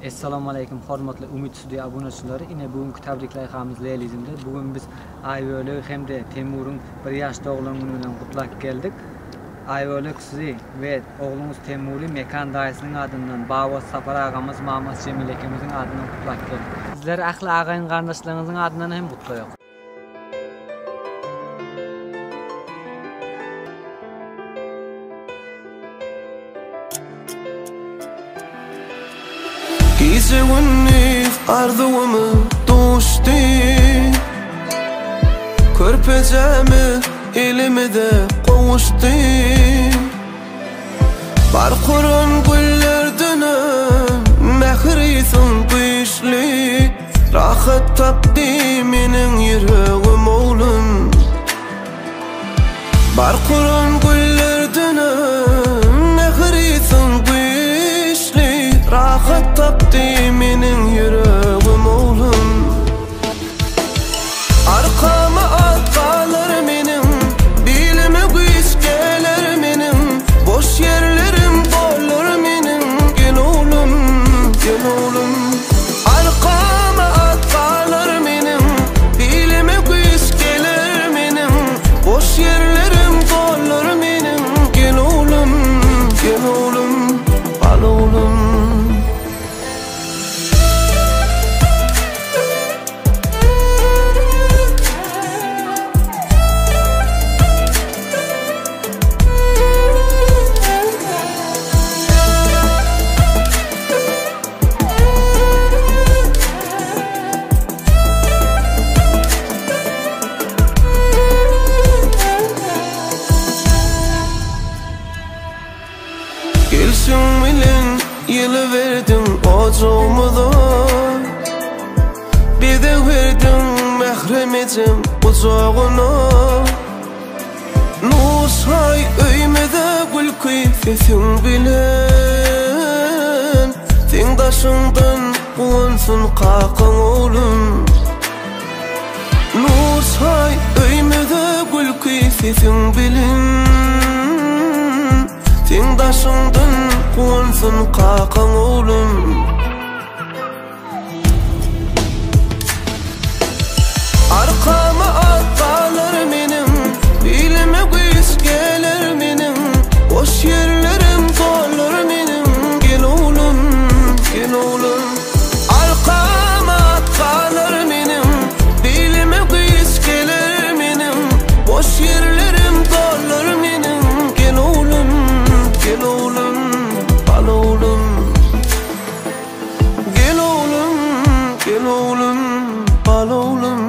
Assalamu alaykum hormatly Umid Studio abunachilari. Ine bugünkü tabriklayýarymyz Lelizimde. Bugün biz Aýböle hemde Temur'un 1 ýaş doglan günü bilen gutlap geldik. Aýböle sizi we oğlunuz Temur'y mekan daýysynyň adyndan Bawa Safar agamyz Mamad Cemil ekemizin adyndan gutlap geldik. Sizler ahly agaýyn gardaşlaryňyzyň adyndan hem gutlaýok. Gece gündüz arzumu düştü, körpecemi elimde kavuştu. Barkuran güllerden mehrisin güçlü, rahat tapdı menin yüreğim oğlum. Barkuran güllerden mehrisin güçlü, rahat tapdı menin yüreğim oğlum. Arkama atkalar menin, bilime güç gelir menin, boş yerlerim dolur menin. Gel oğlum, gel oğlum. Arkama atkalar menin, bilime güç gelir menin, boş yerlerim dolur menin. Gel oğlum, gel oğlum, al oğlum. Gelsin bilen yılı verdin ocağımda, bir de verdin mehremetim uzağına. Nusay öymede gül kıyfetin bilen, tingdaşından kuansın kakın oğlum. Nusay öymede gül kıyfetin bilen, tingdaşından kuansın kakın oğlum. Arkama atkalar menin, bilime güç gelir menin, boş yerlerim dolur menin. Gel oğlum, gel oğlum. Arkama atkalar menin, bilime güç gelir menin, boş yerlerim dolur menin. Gel oğlum, gel oğlum, al oğlum. Gel oğlum, gel oğlum, al oğlum.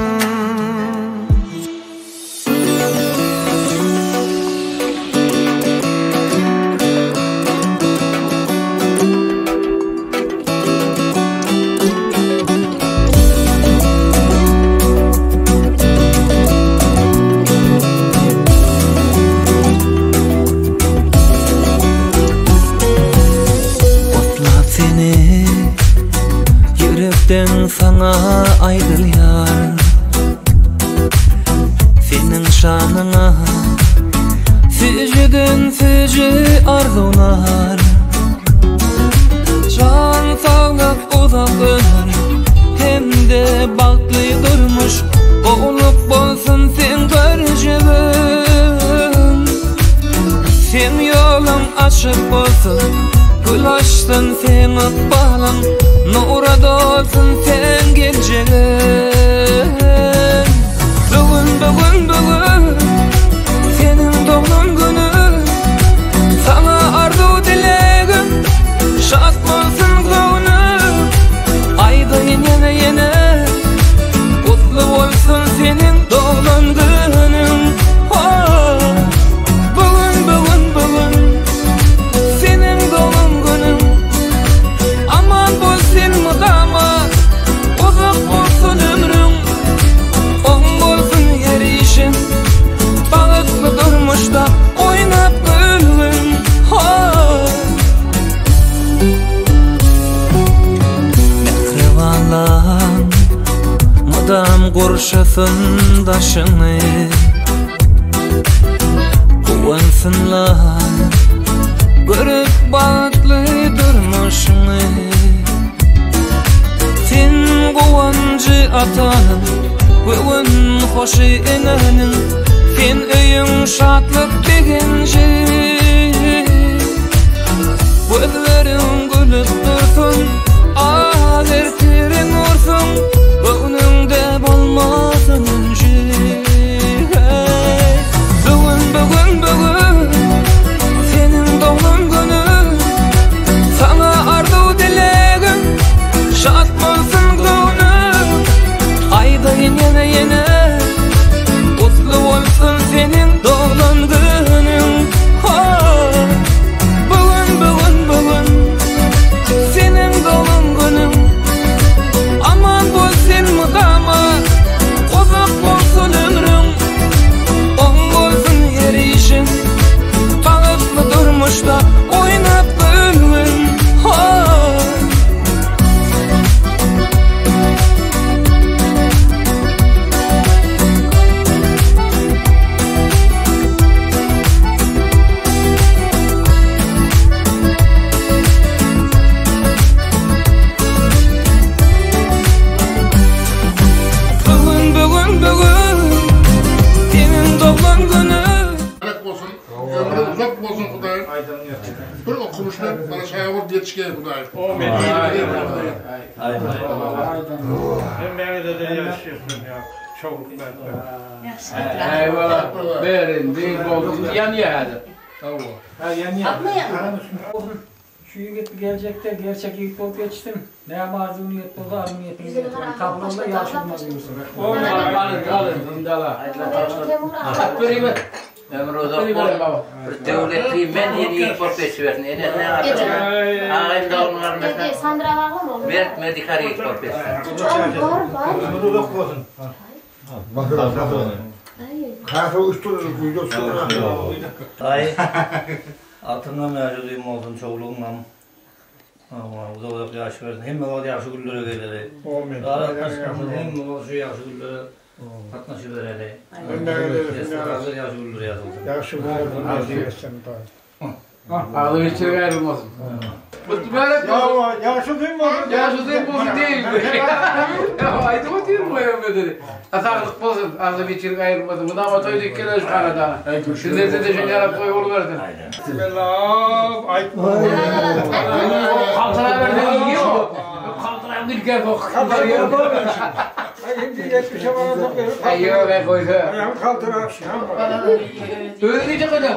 Yürekten sana ayrılıyor, senin şanına fücüden fücü arzular. Can sağlık uzaklar, hem de baltlı durmuş, olup bolsun sen göreceğim. Sen yolun açık olsun, gül açtın sen ıkbalın, nura dolsun sen geleceğin. Bugün, bugün, bugün senin doğum günün, sana arzu dileğim, şad olsun gönlüm. Aydın yine yine, kutlu olsun senin doğum günün. Bugün, bugün, bugün senin doğum günün. Aman bolsun mudama, uzak olsun ömrüm, on bolsun her işim, balıklı durmuşta oynap gülüm. Mehribanlar mudam kurşasın daşını, kuvansınlar görüp balıklı durmuşunu. atanın bugün hoşy enenin sen öýüň şatlyk degenji gözleriň gülüp dursun ager terin ursun bugünüňde bolmasyn önji bugün senin doğum günün sana arzu dilegim şat bolsun gönlüm ayda yene mutlu olsun senin doğum günün bugün senin doğum günün aman bolsun mudama kozak bolsun ömrüm on bolsun erişin bağıtlı durmuşda oynap gönlüm bir okumuşlar bana şayavur yetişken Kudayım. Ben de yaşıyorsun ya. Çok ben. Eyvallah. Verin, değil oldu. Yan yerde. Ha yan yan. Şu yigit gelecekte gerçek yigit olup yetiştim. Ne arzu niyet oldu, arzu niyetini tabloda yaşılmaz diyorsun. Alın, imdala. Takbiri ver. Ömrüde devletli men yeni profesör versin. Ne yapacak? Ağayım da onlar mesela. Sandra var mı? Medikari profesör. Ömrüde olsun. Kahve uçturur, kuyuda sonra. Ay, altından mevcuduyum oldum çoğuluğumdan. Uzak yaş verdim. Hem o yaşı güllere geldi. Hem o şu yaşı güllere katnaşı verdi. Destekazır yaşı güllere yazıldı. Yaşı verdim. Ağlı içeri ayrılmasın. Yaşı değil mi? Yaşı değil mi? Değil mi? Aydı mı değil mi? Dedi. Ataklık bozun. Ağlı içeri ayrılmasın. Bu da ama toydu iki kere şu kanada. Şimdi de şimdi yarab toy olu verdin. Bismillah. Aytma. Kaltıra verdin. İyi mi? Kaltıra bir kere bak. Şimdi 70'e bana sokuyorum. Yok ben koydu. Ayağım kaltıra. Öyle diyecek kadar.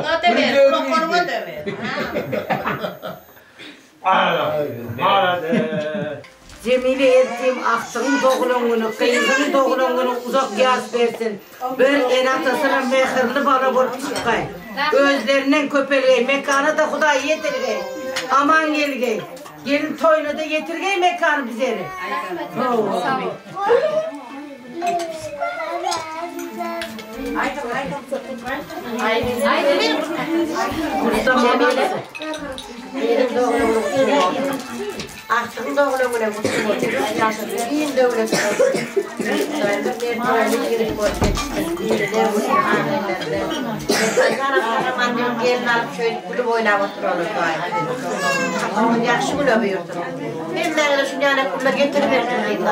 Cemile ettim, aktığın doğulun kıyızın doğulun uzak yaz versin. Ben en atasına mehirli bana bulup çıkay. Gözlerinden köpelgey, mekanı da Huday yetirgey. Aman gelgey. Gelin toyuna da getirgey mekanı bize. Aktığın doğulun İyiyim doğulun annem gelin alıp şöyle kulüp oynayıp oturalım. Yaxşı kulüp yurtum. Ben de şu yana kulüp getiriverdim.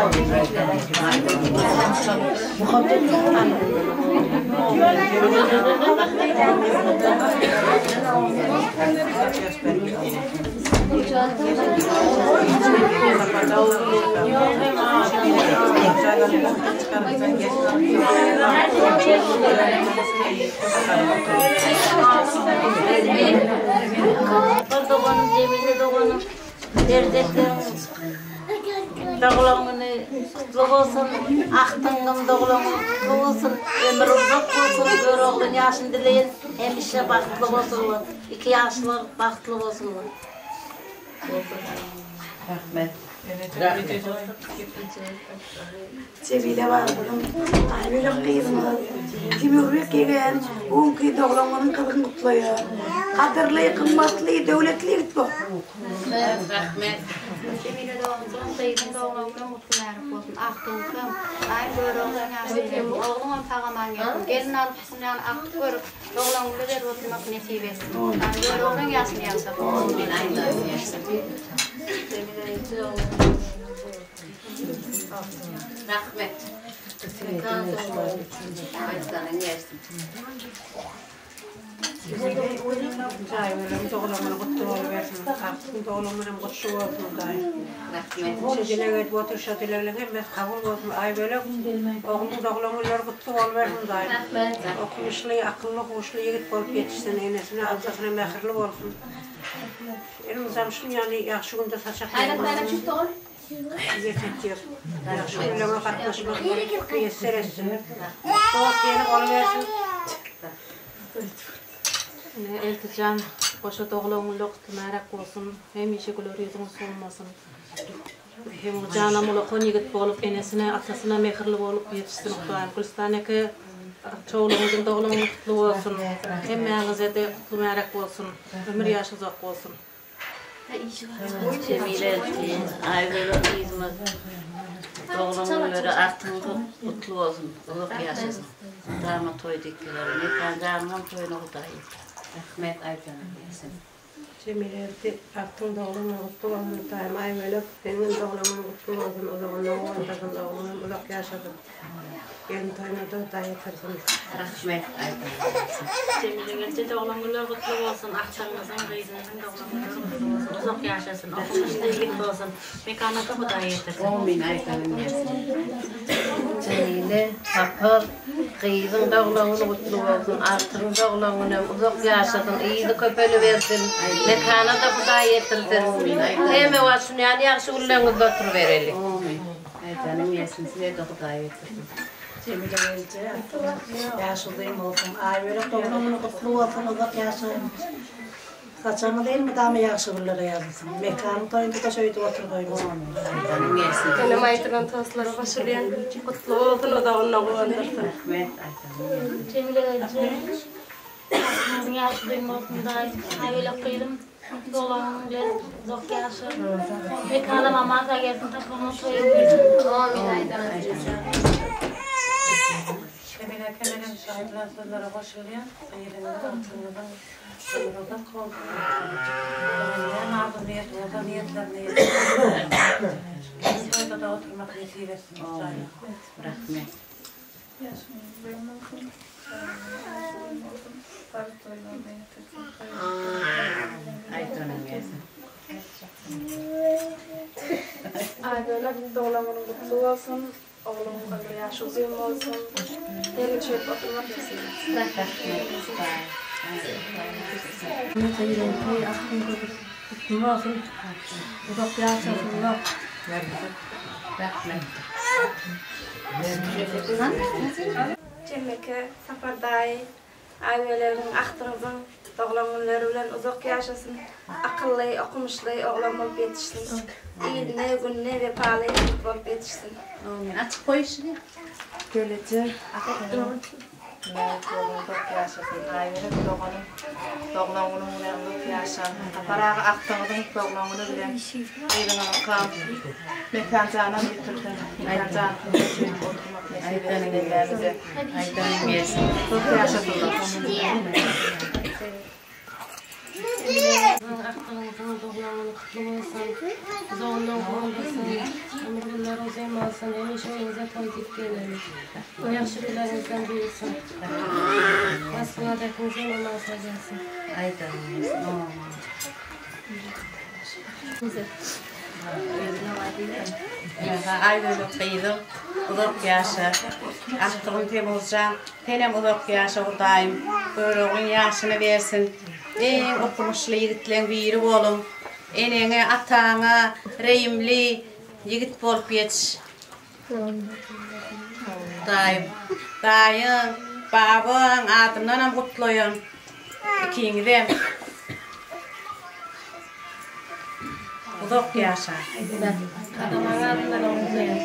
Doğanım, Cemile doğanım, derdetlerim, doğulanını kutlu olsun, aktığım doğulanı kutlu olsun, ömür uzak olsun, bir oğlun yaşını dileyin, hemişe baktılı olsun, 2 yaşlı baktılı olsun. Rahmet. Cemile var bunun. Böyle kıyım var. Timur'u gelen, on kıyı doğulanmanın kılığını kutluyor. Kadirli, kımmatlı, devletli gitme. Rahmet. Cemile doğumdan, kıyım doğulanına mutlu merhaba olsun. Aktığım, ay böyle oğlan yaşayın. Oğlum tağaman yapın. Gelin alıp yani aktık görüp, doğulanını ver oturmak nesip etsin. Böyle oğlan yaşını yaşayın. Cemile Rahmet. Aytanın yersin. Çaylarım doğulamını kutlu oluversin. Aklım doğulamını kutlu olsun dayı. Rahmet. Şöyle evet otur şatilerle hemmet kabul olsun. Ay böyle oğlum doğulamını kutlu oluversin dayı. Okumuşlu, akıllı, hoşlu yigit olup yetişsin. Enesine, altasına mehirli olsun. Elim zamşım yani yaxşı günde saçak olsun. Yeter. Yaxşı günlerine katlaşmak yeser etsin. Dost yeni oluversin. Eltican, koşa doğulağımlı kutmarak olsun, hem işe gülür yüzünü solmasın. Hem canım olakon yigit bolup, enesine, atasına mehirli bolup yetişsin Hudaýym. Gülistaneke çoğulağımızın doğulağımlı kutlu olsun. Hem meğinize de kutmarak olsun, ömür yaşı uzak olsun. Cemile ayrılık hizmet. Doğulağımları artığı kutlu olsun, uzak yaşasın. Dama toy dikkileri, mekan canım toyunu Hudaýym. Rahmet Aytan'ın gelsin. Cemile'de aklım doğulamını kutlu olsun Hudaýym. Ay böyle benim doğulamını kutlu olsun. O zaman oğlanların doğulamını uzak yaşadım. Gelin toyuna da Hudaýy yetersin. Rahmet Aytan'ın gelsin. Cemile'de doğulamlar kutlu olsun, ahçanızın, kıyızınızın doğulamları kutlu olsun, uzak yaşasın, okumuşlu yigit olsun, mekanata Hudaýy yetersin. Amin Aytan'ın gelsin. Cemile, Hapır, kıyızın doğulamını kutlu olsun, artırın doğulamını uzak yaşasın, iyiydi köpeli versin, mekanata Hudaýy yetirsin. Heme varsın yani yaxşı ullağınızda oturuverelim. Amin. Aytan'ın gelsin, size de Hudaýy yetirsin. Cemile gelince yaşlıyım olsun. Ay böyle doğulamını kutlu olsun, uzak yaşayın. Saçamı değil mi daha mı yaxşı bunlara yazılsın? Mekanı toyunda da şöyle otur koymuş. Aytan'ın gelsin. Benim aytıran tasları başlayan kutlu olsun, o da onunla kullandırsın. Rahmet Aytan'ın gelsin. Cemile'de aklımızın yaşlıyım olsun da öyle kıydım. Doğulamın uzak yaşı. Mekana mamata gelsin, takımını soyabilirsin. Amin Aytan'ın gelsin. Cemile kendine şahitler sözlere başlayan, seyirinde altından sonradan korkuyor. Ne yapın niyet, orada niyetler niyet. Burada da oturmak niyeti versin. Rahmet. Aytan'ın gelsin. Aydınlar doğulamın kutlu olsun. Oğlumun kadar yaşı uzun olsun. Derin çöp oturmak istedim. Cemeke, Safarday, ailelerin, ahtınızın, doğulamınları bilen uzak yaşasın. Akıllı, okumuşlu, oğlan olup yetişsin. İyine, gününe ve pahalı olup yetişsin. Amin. Açık koy işini. Geleceğim. Uzak yaşasın. Ailelerin doğulamının bilen uzak yaşasın. Aparağı ahtınızın doğulamını bilen evine bakalım. Mekan canım bitirdin. Mekan canım bitirdin. Aytan'ın gelsin. Aytan'ın gelsin. Uzak yaşasınlar. Aklınızın doğulamını kutlu olsun, zorluğun olmasın, ömürler uzun olsun, emiş oyunuza toyduk gelelim. O yaxşı günlerinizden büyüsün. Aslında hepinizin olmazsa gelsin. Aytan'ın gelsin. Ayrılık kıydım, uzak yaşa. Ahtım Temurcan, tenem uzak yaşa Hudaýym. Böreğin yaşını versin. En okumuşlu yigitlerin biri olun. Enene, atana, reyimli yigit bolup yetiş. Hudaýym. Daýym, babaň adymdan hem gutloýan. İkiňizem. Uzak yaşa. Adamlar adımdan olmayan.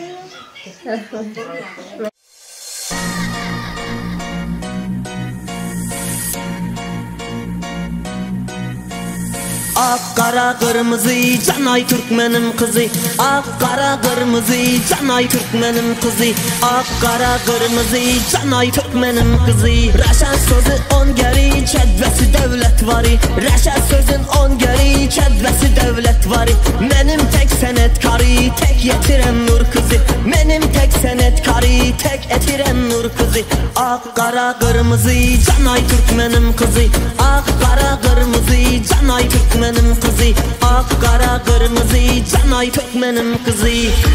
Ak kara kırmızı canay Türkmenim kızı. Ak kara kırmızı canay Türkmenim kızı. Ak kara kırmızı canay Türkmenim kızı. Reşat sözü on geri çedvesi devlet varı. Reşat sözün on geri çedvesi devlet varı. Benim tek senetkarı tek yetiren nur kızı. Benim tek senetkarı tek etiren nur kızı. Ak kara kırmızı canay Türkmenim kızı. Ak kara kırmızı canay Türkmenim kızı. Ak kara kırmızı canay Türkmenim kızı.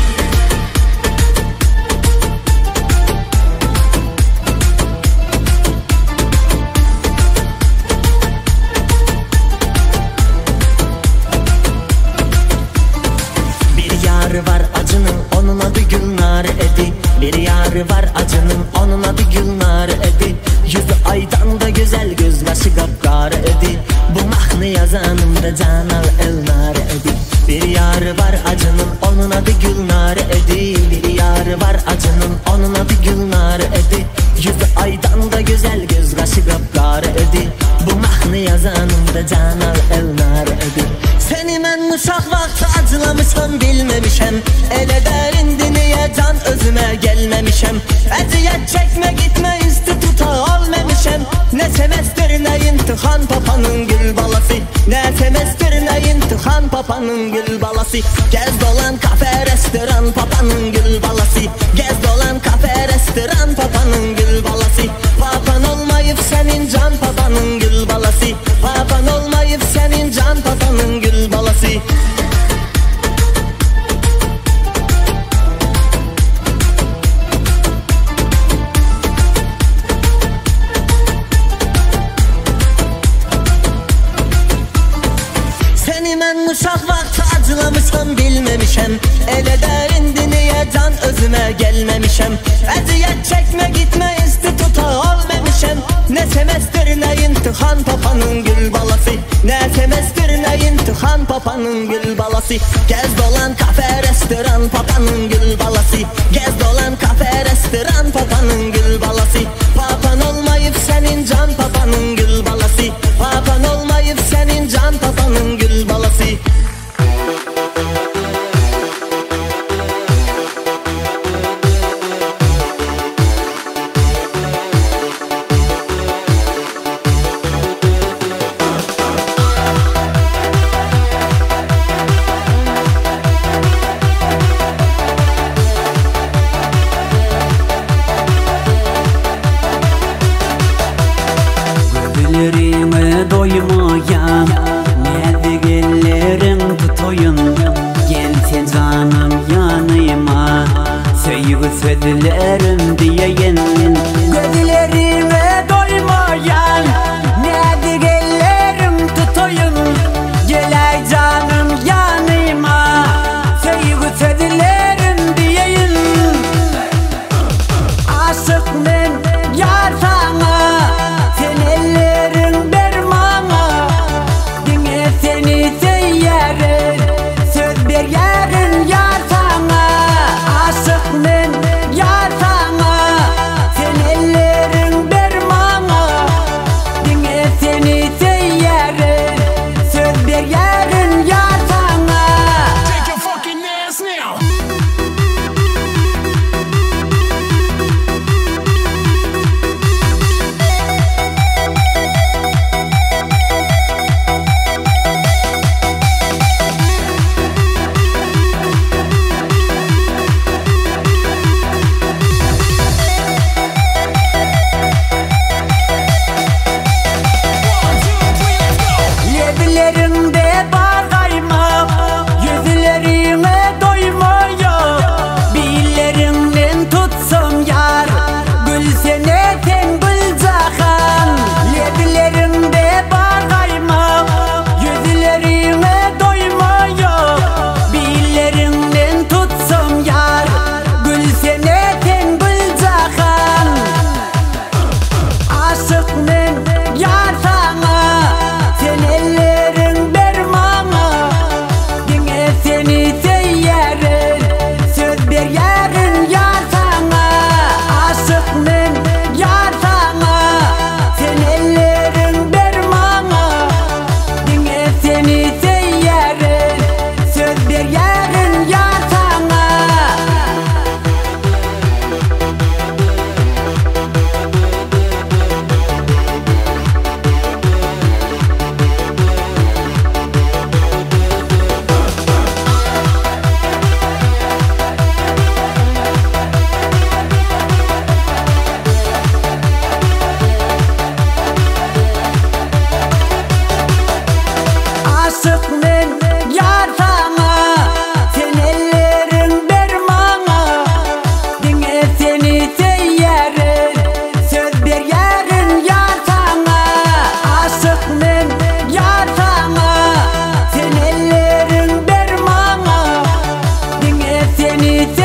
Var acının onun adı Gülnar Edi. Bir yarı var acının onun adı Gülnar Edi. Yüzü aydan da güzel gözbaşı kapkar Edi. Bu mahnı yazanım da Canal Elnar Edi. Bir yarı var acının onun adı Gülnar Edi. Bir yarı var acının onun adı Gülnar Edi. Yüzü aydan da güzel gözbaşı kapkar Edi. Bu mahnı yazanım da Canal Elnar Edi. Seni ben uşaq vaxtı acılamışam bilmemişem. Ele derindi niye can özüme gelmemişem. Əziyyət çekme gitme üstü tuta olmemişem. Ne semestr ne imtihan papanın gül balası. Ne semestr ne imtihan papanın gül balası. Gez dolan kafe restoran papanın gül balası. Gez dolan kafe restoran papanın gül balası. Papan olmayıp senin can papanın gül balası. Papan olmayıp senin can papanın gül balası. Seni ben uşaq vaxtı acılamışam bilmemişem. Ele derindi niye can özüme gelmemişem. Əziyyət çekme gitme üstü tuta olmemişem. Ne semestr ne imtihan papanın gül balası. Ne semestr ne imtihan papanın gül balası. Gez dolan kafe restoran papanın gül balası. Gez dolan kafe restoran papanın gül balası. Papan olmayıp senin can papanın gül balası. Papan olmayıp senin can papanın gül balası. Seni